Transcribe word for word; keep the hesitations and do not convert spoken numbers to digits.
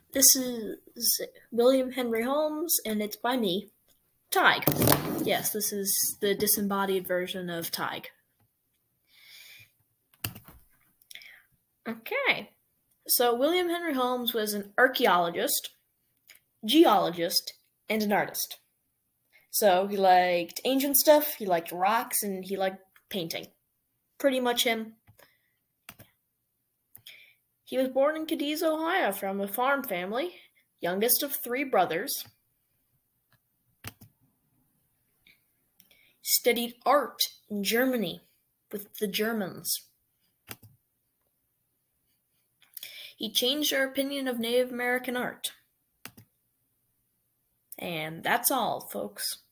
This is William Henry Holmes, and it's by me, Tig. Yes, this is the disembodied version of Tig. Okay, so William Henry Holmes was an archaeologist, geologist, and an artist. So he liked ancient stuff, he liked rocks, and he liked painting. Pretty much him. He was born in Cadiz, Ohio, from a farm family, youngest of three brothers. He studied art in Germany with the Germans. He changed our opinion of Native American art. And that's all, folks.